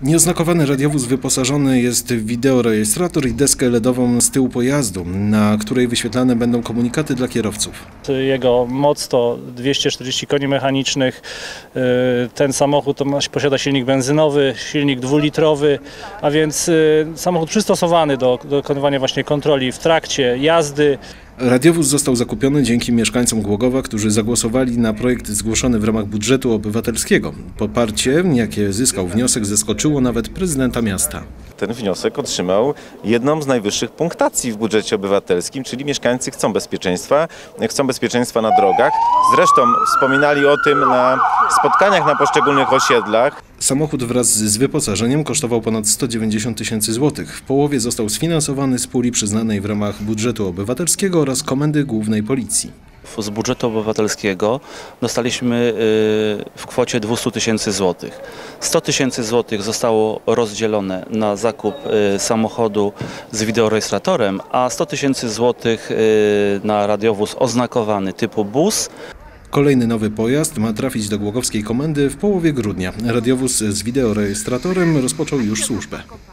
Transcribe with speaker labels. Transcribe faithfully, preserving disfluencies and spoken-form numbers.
Speaker 1: Nieoznakowany radiowóz wyposażony jest w wideorejestrator i deskę L E D ową z tyłu pojazdu, na której wyświetlane będą komunikaty dla kierowców.
Speaker 2: Jego moc to dwieście czterdzieści koni mechanicznych. Ten samochód posiada silnik benzynowy, silnik dwulitrowy, a więc samochód przystosowany do dokonywania właśnie kontroli w trakcie jazdy.
Speaker 1: Radiowóz został zakupiony dzięki mieszkańcom Głogowa, którzy zagłosowali na projekt zgłoszony w ramach budżetu obywatelskiego. Poparcie, jakie zyskał wniosek, zaskoczyło nawet prezydenta miasta.
Speaker 3: Ten wniosek otrzymał jedną z najwyższych punktacji w budżecie obywatelskim, czyli mieszkańcy chcą bezpieczeństwa, chcą bezpieczeństwa na drogach. Zresztą wspominali o tym na spotkaniach na poszczególnych osiedlach.
Speaker 1: Samochód wraz z wyposażeniem kosztował ponad sto dziewięćdziesiąt tysięcy złotych. W połowie został sfinansowany z puli przyznanej w ramach budżetu obywatelskiego oraz Komendy Głównej Policji.
Speaker 4: Z budżetu obywatelskiego dostaliśmy w kwocie dwieście tysięcy złotych. sto tysięcy złotych zostało rozdzielone na zakup samochodu z wideorejestratorem, a sto tysięcy złotych na radiowóz oznakowany typu bus.
Speaker 1: Kolejny nowy pojazd ma trafić do Głogowskiej Komendy w połowie grudnia. Radiowóz z wideorejestratorem rozpoczął już służbę.